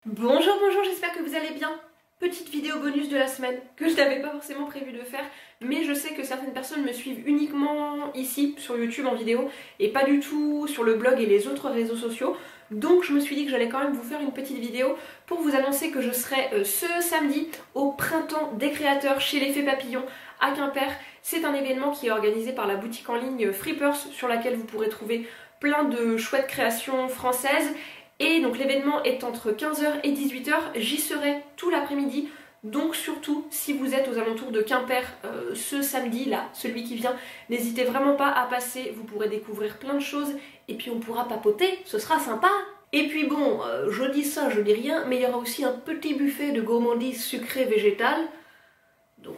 Bonjour, j'espère que vous allez bien. Petite vidéo bonus de la semaine que je n'avais pas forcément prévu de faire, mais je sais que certaines personnes me suivent uniquement ici sur YouTube en vidéo et pas du tout sur le blog et les autres réseaux sociaux. Donc je me suis dit que j'allais quand même vous faire une petite vidéo pour vous annoncer que je serai ce samedi au Printemps des créateurs chez l'Effet Papillon à Quimper. C'est un événement qui est organisé par la boutique en ligne Freepers sur laquelle vous pourrez trouver plein de chouettes créations françaises. Et donc l'événement est entre 15h et 18h, j'y serai tout l'après-midi, donc surtout si vous êtes aux alentours de Quimper ce samedi là, celui qui vient, n'hésitez vraiment pas à passer, vous pourrez découvrir plein de choses et puis on pourra papoter, ce sera sympa. Et puis bon, je dis ça, je dis rien, mais il y aura aussi un petit buffet de gourmandise sucrée végétale, donc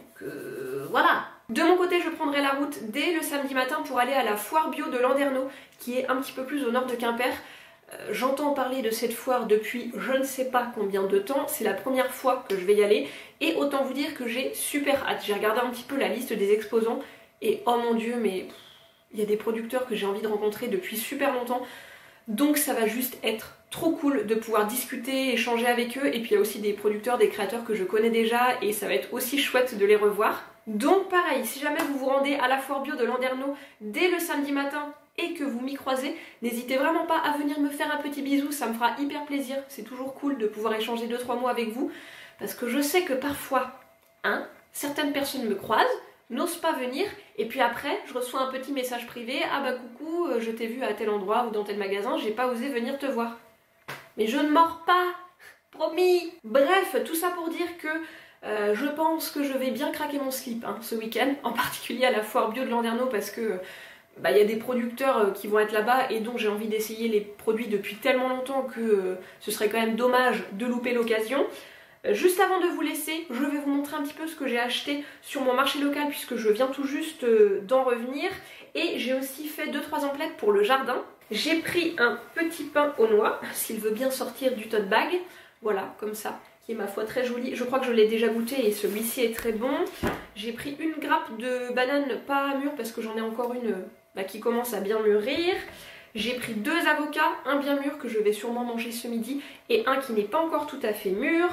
voilà. De mon côté, je prendrai la route dès le samedi matin pour aller à la foire bio de Landerneau, qui est un petit peu plus au nord de Quimper. J'entends parler de cette foire depuis je ne sais pas combien de temps, c'est la première fois que je vais y aller et autant vous dire que j'ai super hâte. J'ai regardé un petit peu la liste des exposants et oh mon dieu, mais il y a des producteurs que j'ai envie de rencontrer depuis super longtemps, donc ça va juste être trop cool de pouvoir discuter, échanger avec eux, et puis il y a aussi des producteurs, des créateurs que je connais déjà et ça va être aussi chouette de les revoir. Donc pareil, si jamais vous vous rendez à la foire bio de Landerneau dès le samedi matin et que vous m'y croisez, n'hésitez vraiment pas à venir me faire un petit bisou, ça me fera hyper plaisir, c'est toujours cool de pouvoir échanger 2-3 mots avec vous, parce que je sais que parfois, certaines personnes me croisent, n'osent pas venir, et puis après, je reçois un petit message privé, ah bah coucou, je t'ai vu à tel endroit ou dans tel magasin, j'ai pas osé venir te voir. Mais je ne mords pas, promis. Bref, tout ça pour dire que je pense que je vais bien craquer mon slip ce week-end, en particulier à la foire bio de Landerneau, parce que y a des producteurs qui vont être là-bas et dont j'ai envie d'essayer les produits depuis tellement longtemps que ce serait quand même dommage de louper l'occasion. Juste avant de vous laisser, je vais vous montrer un petit peu ce que j'ai acheté sur mon marché local puisque je viens tout juste d'en revenir. Et j'ai aussi fait 2-3 emplettes pour le jardin. J'ai pris un petit pain aux noix, s'il veut bien sortir du tote bag. Voilà, comme ça, qui est ma foi très joli. Je crois que je l'ai déjà goûté et celui-ci est très bon. J'ai pris une grappe de bananes pas mûres parce que j'en ai encore une qui commence à bien mûrir. J'ai pris 2 avocats, un bien mûr que je vais sûrement manger ce midi et un qui n'est pas encore tout à fait mûr.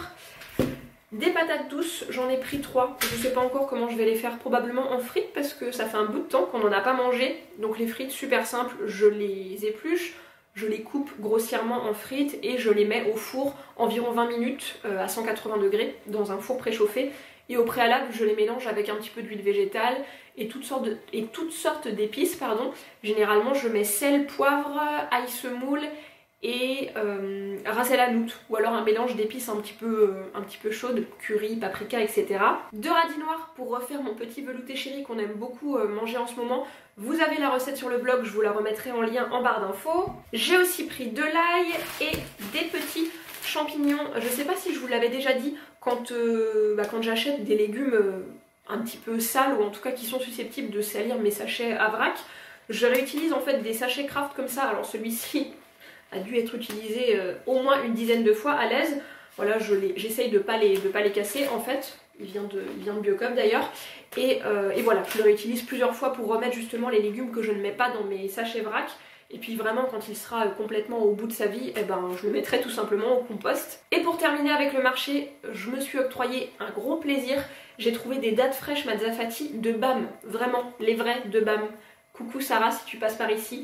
Des patates douces, j'en ai pris 3. Je sais pas encore comment je vais les faire, probablement en frites parce que ça fait un bout de temps qu'on n'en a pas mangé. Donc les frites super simples, je les épluche, je les coupe grossièrement en frites et je les mets au four environ 20 minutes à 180 degrés dans un four préchauffé. Et au préalable, je les mélange avec un petit peu d'huile végétale et toutes sortes d'épices. Généralement, je mets sel, poivre, ail semoule et ras el hanout, ou alors un mélange d'épices un petit peu chaudes, curry, paprika, etc. 2 radis noirs pour refaire mon petit velouté chéri qu'on aime beaucoup manger en ce moment. Vous avez la recette sur le blog, je vous la remettrai en lien en barre d'infos. J'ai aussi pris de l'ail et des petits champignons. Je sais pas si je vous l'avais déjà dit, quand j'achète des légumes un petit peu sales ou en tout cas qui sont susceptibles de salir mes sachets à vrac, je réutilise en fait des sachets Kraft comme ça. Alors celui-ci a dû être utilisé au moins une dizaine de fois à l'aise. Voilà, j'essaye de pas les casser en fait. Il vient de Biocop d'ailleurs. Et voilà, je le réutilise plusieurs fois pour remettre justement les légumes que je ne mets pas dans mes sachets vrac. Et puis vraiment quand il sera complètement au bout de sa vie, je le mettrai tout simplement au compost. Et pour terminer avec le marché, je me suis octroyé un gros plaisir. J'ai trouvé des dattes fraîches Mazzafati de BAM, vraiment les vrais de BAM. Coucou Sarah si tu passes par ici.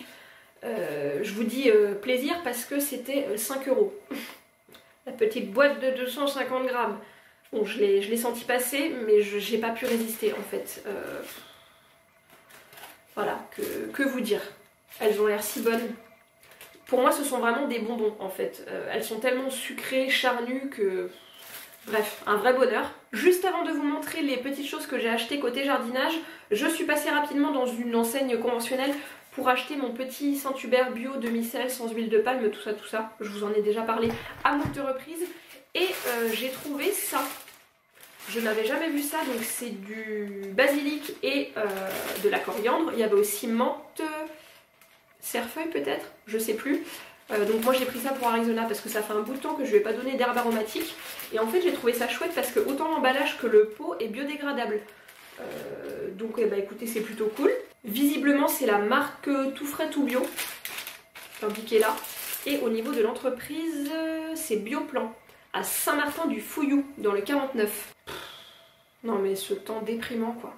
Je vous dis plaisir parce que c'était 5 €. La petite boîte de 250 grammes. Bon, je l'ai senti passer, mais j'ai pas pu résister en fait. Voilà, que vous dire. Elles ont l'air si bonnes. Pour moi, ce sont vraiment des bonbons en fait. Elles sont tellement sucrées, charnues que... Bref, un vrai bonheur. Juste avant de vous montrer les petites choses que j'ai achetées côté jardinage, je suis passée rapidement dans une enseigne conventionnelle pour acheter mon petit Saint-Hubert bio demi-sel sans huile de palme, tout ça. Je vous en ai déjà parlé à moult de reprises. Et j'ai trouvé ça. Je n'avais jamais vu ça, donc c'est du basilic et de la coriandre. Il y avait aussi menthe, cerfeuil peut-être, je sais plus. Donc moi j'ai pris ça pour Arizona parce que ça fait un bout de temps que je lui ai pas donné d'herbe aromatique. Et en fait j'ai trouvé ça chouette parce que autant l'emballage que le pot est biodégradable. Donc écoutez, c'est plutôt cool. Visiblement c'est la marque Tout Frais Tout Bio, indiqué là. Et au niveau de l'entreprise, c'est Bioplan. à Saint-Martin-du-Fouillou, dans le 49. Non mais ce temps déprimant quoi.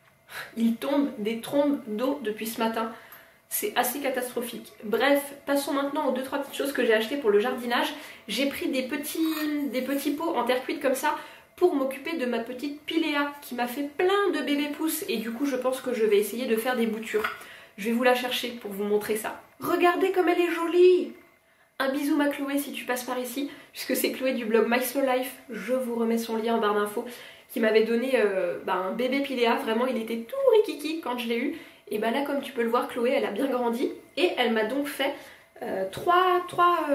Il tombe des trombes d'eau depuis ce matin. C'est assez catastrophique. Bref, passons maintenant aux 2-3 petites choses que j'ai achetées pour le jardinage. J'ai pris des petits pots en terre cuite comme ça pour m'occuper de ma petite Pilea qui m'a fait plein de bébés pousses et du coup je pense que je vais essayer de faire des boutures. Je vais vous la chercher pour vous montrer ça. Regardez comme elle est jolie! Un bisou ma Chloé si tu passes par ici, puisque c'est Chloé du blog My Slow Life, je vous remets son lien en barre d'infos, qui m'avait donné un bébé Pilea, vraiment il était tout rikiki quand je l'ai eu. Et bah là comme tu peux le voir, Chloé elle a bien grandi et elle m'a donc fait 3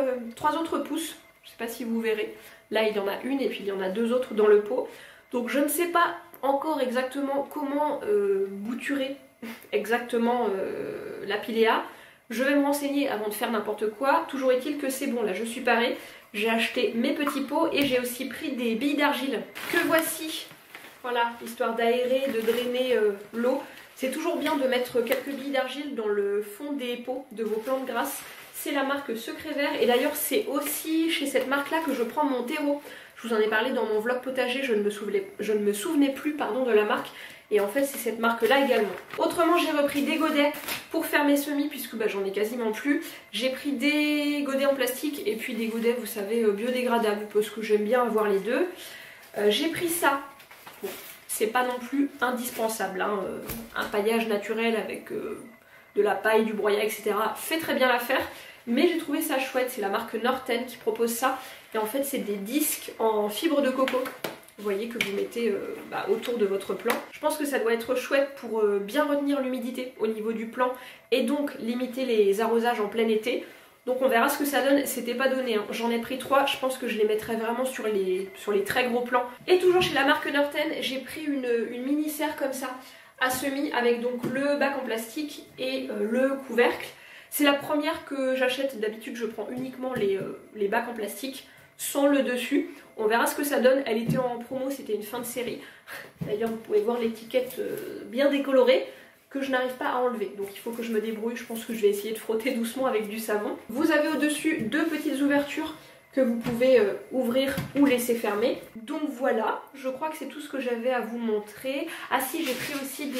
autres pousses, je sais pas si vous verrez. Là il y en a une et puis il y en a 2 autres dans le pot. Donc je ne sais pas encore exactement comment bouturer exactement la Pilea. Je vais me renseigner avant de faire n'importe quoi. Toujours est-il que c'est bon, là je suis parée. J'ai acheté mes petits pots et j'ai aussi pris des billes d'argile que voici. Voilà, histoire d'aérer, de drainer l'eau. C'est toujours bien de mettre quelques billes d'argile dans le fond des pots de vos plantes grasses. C'est la marque Secret Vert et d'ailleurs c'est aussi chez cette marque là que je prends mon terreau. Je vous en ai parlé dans mon vlog potager, je ne me souvenais plus de la marque. Et en fait c'est cette marque là également. Autrement j'ai repris des godets pour faire mes semis puisque j'en ai quasiment plus. J'ai pris des godets en plastique et puis des godets vous savez biodégradables parce que j'aime bien avoir les deux. J'ai pris ça. Bon, c'est pas non plus indispensable, hein. Un paillage naturel avec de la paille, du broyat etc. fait très bien l'affaire. Mais j'ai trouvé ça chouette, c'est la marque Norten qui propose ça. Et en fait c'est des disques en fibre de coco. Vous voyez que vous mettez autour de votre plant. Je pense que ça doit être chouette pour bien retenir l'humidité au niveau du plant et donc limiter les arrosages en plein été. Donc on verra ce que ça donne, c'était pas donné, hein. J'en ai pris 3, je pense que je les mettrai vraiment sur les très gros plants. Et toujours chez la marque Norten, j'ai pris une mini serre comme ça à semis avec donc le bac en plastique et le couvercle. C'est la première que j'achète, d'habitude je prends uniquement les bacs en plastique sans le dessus. On verra ce que ça donne, elle était en promo, c'était une fin de série. D'ailleurs vous pouvez voir l'étiquette bien décolorée que je n'arrive pas à enlever. Donc il faut que je me débrouille, je pense que je vais essayer de frotter doucement avec du savon. Vous avez au-dessus 2 petites ouvertures que vous pouvez ouvrir ou laisser fermer. Donc voilà, je crois que c'est tout ce que j'avais à vous montrer. Ah si, j'ai pris aussi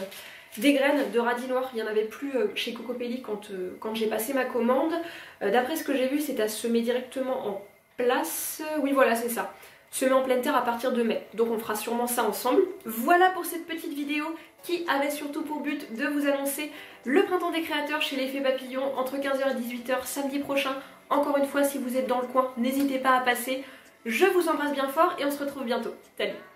des graines de radis noir, il n'y en avait plus chez Cocopelli quand j'ai passé ma commande. D'après ce que j'ai vu, c'est à semer directement en place. Oui voilà, c'est ça. Semer en pleine terre à partir de mai. Donc on fera sûrement ça ensemble. Voilà pour cette petite vidéo qui avait surtout pour but de vous annoncer le printemps des créateurs chez l'Effet Papillon entre 15h et 18h samedi prochain. Encore une fois, si vous êtes dans le coin, n'hésitez pas à passer. Je vous embrasse bien fort et on se retrouve bientôt. Salut!